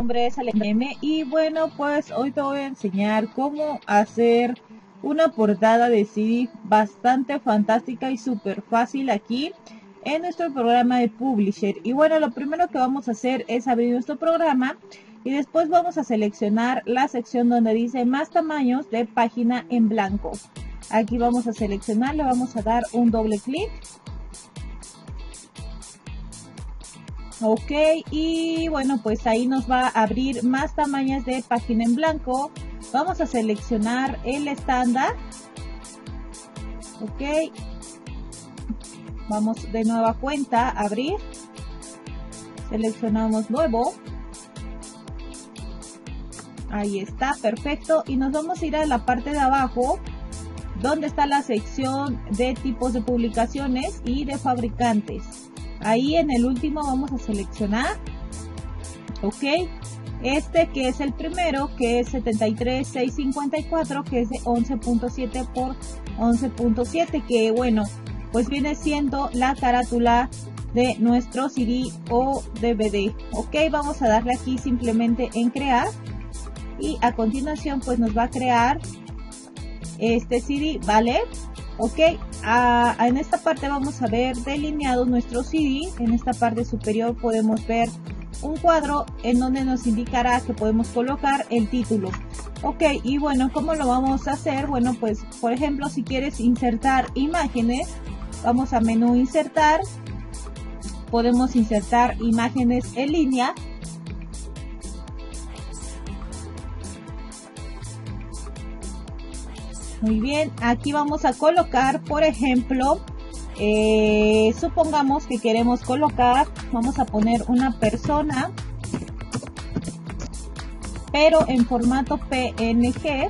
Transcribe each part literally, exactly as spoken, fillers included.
nombre es Alejandra y bueno, pues hoy te voy a enseñar cómo hacer una portada de C D bastante fantástica y súper fácil aquí en nuestro programa de Publisher. Y bueno, lo primero que vamos a hacer es abrir nuestro programa y después vamos a seleccionar la sección donde dice más tamaños de página en blanco. Aquí vamos a seleccionar, le vamos a dar un doble clic. Ok, y bueno, pues ahí nos va a abrir más tamaños de página en blanco. Vamos a seleccionar el estándar. Ok, vamos de nueva cuenta, abrir. Seleccionamos nuevo. Ahí está, perfecto. Y nos vamos a ir a la parte de abajo, donde está la sección de tipos de publicaciones y de fabricantes. Ahí en el último vamos a seleccionar, ok, este que es el primero, que es setenta y tres seiscientos cincuenta y cuatro, que es de once punto siete por once punto siete, que bueno, pues viene siendo la carátula de nuestro C D o D V D. Ok, vamos a darle aquí simplemente en crear y a continuación pues nos va a crear este C D, ¿vale? Ok, ah, en esta parte vamos a ver delineado nuestro C D. En esta parte superior podemos ver un cuadro en donde nos indicará que podemos colocar el título. Ok, y bueno, ¿cómo lo vamos a hacer? Bueno, pues por ejemplo, si quieres insertar imágenes, vamos a menú insertar. Podemos insertar imágenes en línea. Muy bien, aquí vamos a colocar, por ejemplo, eh, supongamos que queremos colocar, vamos a poner una persona, pero en formato P N G,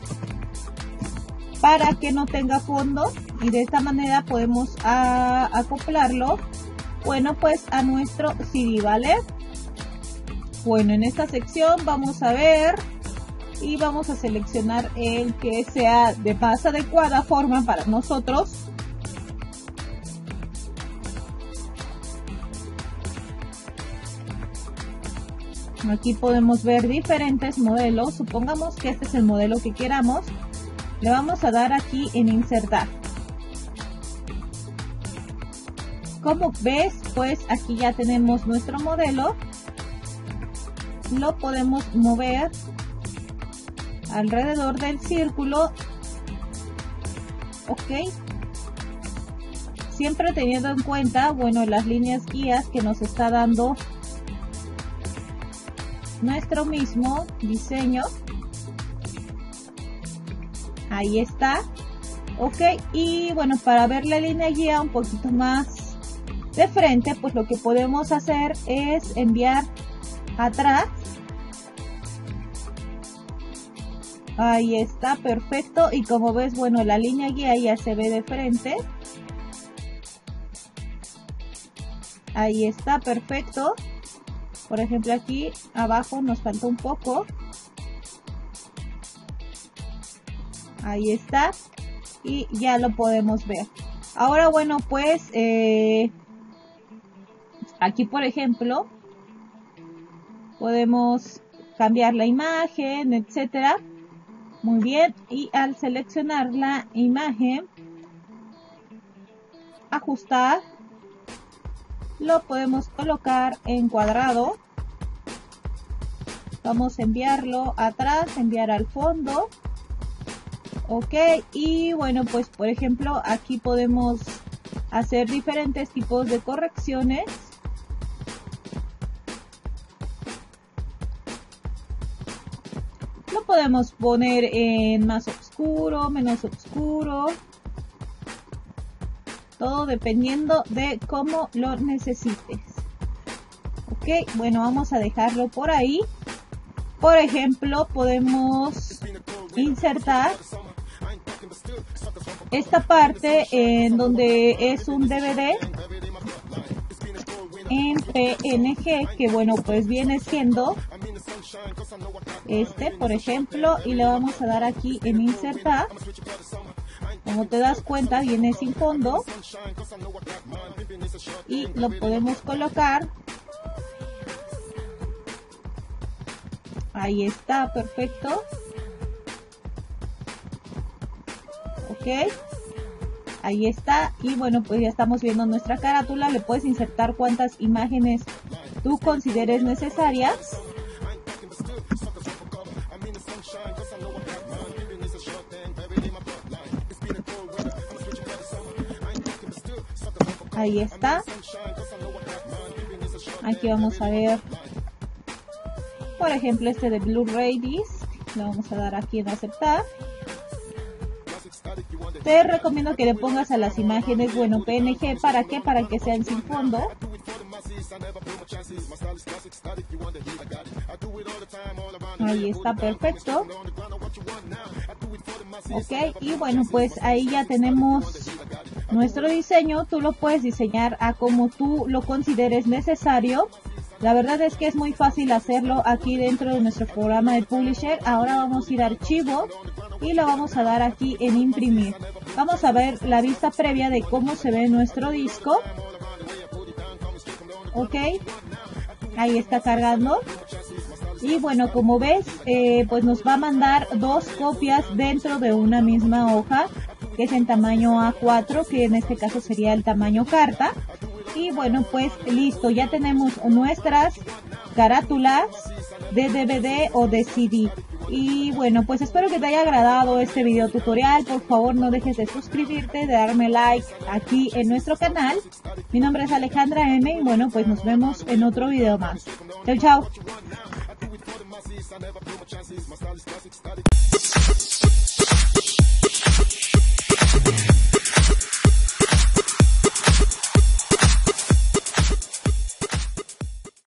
para que no tenga fondo, y de esta manera podemos a, acoplarlo, bueno, pues a nuestro C D, ¿vale? Bueno, en esta sección vamos a ver y vamos a seleccionar el que sea de más adecuada forma para nosotros. Aquí podemos ver diferentes modelos. Supongamos que este es el modelo que queramos. Le vamos a dar aquí en insertar. Como ves, pues aquí ya tenemos nuestro modelo. Lo podemos mover alrededor del círculo, ok, siempre teniendo en cuenta, bueno, las líneas guías que nos está dando nuestro mismo diseño. Ahí está, ok, y bueno, para ver la línea guía un poquito más de frente, pues lo que podemos hacer es enviar atrás. Ahí está, perfecto. Y como ves, bueno, la línea guía ya se ve de frente. Ahí está, perfecto. Por ejemplo, aquí abajo nos falta un poco. Ahí está. Y ya lo podemos ver. Ahora, bueno, pues eh, aquí, por ejemplo, podemos cambiar la imagen, etcétera. Muy bien, y al seleccionar la imagen, ajustar, lo podemos colocar en cuadrado. Vamos a enviarlo atrás, enviar al fondo. Ok, y bueno, pues por ejemplo, aquí podemos hacer diferentes tipos de correcciones. Lo podemos poner en más oscuro, menos oscuro. Todo dependiendo de cómo lo necesites. Ok, bueno, vamos a dejarlo por ahí. Por ejemplo, podemos insertar esta parte en donde es un D V D en P N G, que bueno, pues viene siendo este, por ejemplo, y le vamos a dar aquí en insertar. Como te das cuenta, viene sin fondo y lo podemos colocar Ahí está, perfecto. Ok. Ahí está. Y bueno, pues ya estamos viendo nuestra carátula. Le puedes insertar cuantas imágenes tú consideres necesarias. Ahí está. Aquí vamos a ver, por ejemplo, este de Blu-ray Disc. Le vamos a dar aquí en aceptar. Te recomiendo que le pongas a las imágenes, bueno, P N G. ¿Para qué? Para que sean sin fondo. Ahí está, perfecto. Ok, y bueno, pues ahí ya tenemos nuestro diseño. Tú lo puedes diseñar a como tú lo consideres necesario. La verdad es que es muy fácil hacerlo aquí dentro de nuestro programa de Publisher. Ahora vamos a ir a archivo y lo vamos a dar aquí en imprimir. Vamos a ver la vista previa de cómo se ve nuestro disco. Ok, ahí está cargando. Y bueno, como ves, eh, pues nos va a mandar dos copias dentro de una misma hoja, que es en tamaño A cuatro, que en este caso sería el tamaño carta. Y bueno, pues listo, ya tenemos nuestras carátulas de D V D o de C D. Y bueno, pues espero que te haya agradado este video tutorial. Por favor, no dejes de suscribirte, de darme like aquí en nuestro canal. Mi nombre es Alejandra M y bueno, pues nos vemos en otro video más. Chao, chao.